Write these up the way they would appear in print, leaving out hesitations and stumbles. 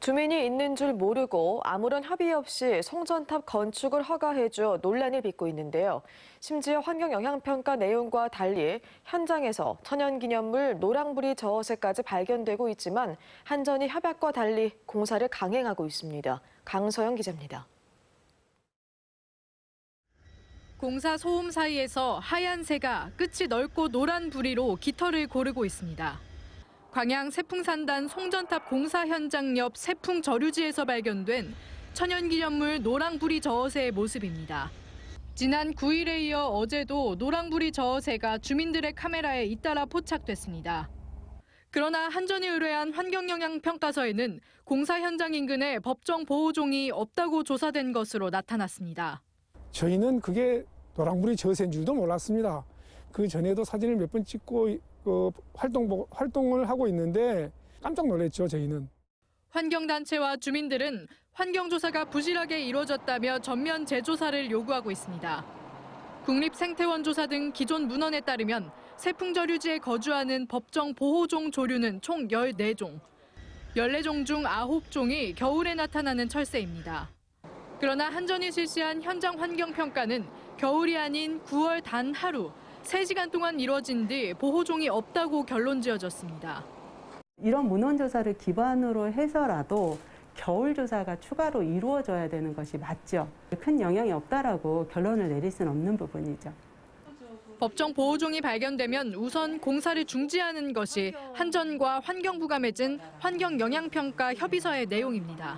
주민이 있는 줄 모르고 아무런 협의 없이 송전탑 건축을 허가해줘 논란을 빚고 있는데요. 심지어 환경영향평가 내용과 달리 현장에서 천연기념물 노랑부리 저어새까지 발견되고 있지만 한전이 협약과 달리 공사를 강행하고 있습니다. 강서영 기자입니다. 공사 소음 사이에서 하얀 새가 끝이 넓고 노란 부리로 깃털을 고르고 있습니다. 광양 세풍산단 송전탑 공사 현장 옆 세풍 저류지에서 발견된 천연기념물 노랑부리 저어새의 모습입니다. 지난 9일에 이어 어제도 노랑부리 저어새가 주민들의 카메라에 잇따라 포착됐습니다. 그러나 한전이 의뢰한 환경영향평가서에는 공사 현장 인근에 법정 보호종이 없다고 조사된 것으로 나타났습니다. 저희는 그게 노랑부리 저어새인 줄도 몰랐습니다. 그 전에도 사진을 몇 번 찍고 활동을 하고 있는데 깜짝 놀랐죠, 저희는. 환경단체와 주민들은 환경조사가 부실하게 이루어졌다며 전면 재조사를 요구하고 있습니다. 국립생태원조사 등 기존 문헌에 따르면 세풍저류지에 거주하는 법정 보호종 조류는 총 14종. 14종 중 9종이 겨울에 나타나는 철새입니다. 그러나 한전이 실시한 현장 환경평가는 겨울이 아닌 9월 단 하루, 3시간 동안 이뤄진 뒤 보호종이 없다고 결론 지어졌습니다. 이런 문헌조사를 기반으로 해서라도 겨울 조사가 추가로 이루어져야 되는 것이 맞죠. 큰 영향이 없다라고 결론을 내릴 수는 없는 부분이죠. 법정 보호종이 발견되면 우선 공사를 중지하는 것이 한전과 환경부가 맺은 환경영향평가 협의서의 내용입니다.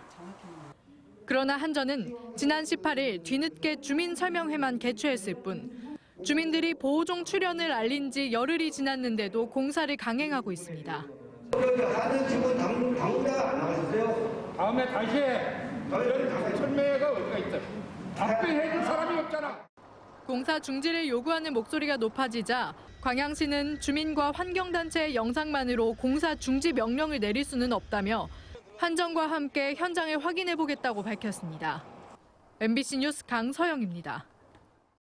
그러나 한전은 지난 18일 뒤늦게 주민 설명회만 개최했을 뿐 주민들이 보호종 출현을 알린 지 열흘이 지났는데도 공사를 강행하고 있습니다. 하는 직원 당분간 안 나가셨어요? 다음에 다시 해. 천매가 어디가 있어? 답변해줄 사람이 없잖아. 공사 중지를 요구하는 목소리가 높아지자 광양시는 주민과 환경단체의 영상만으로 공사 중지 명령을 내릴 수는 없다며 한전과 함께 현장을 확인해보겠다고 밝혔습니다. MBC 뉴스 강서영입니다.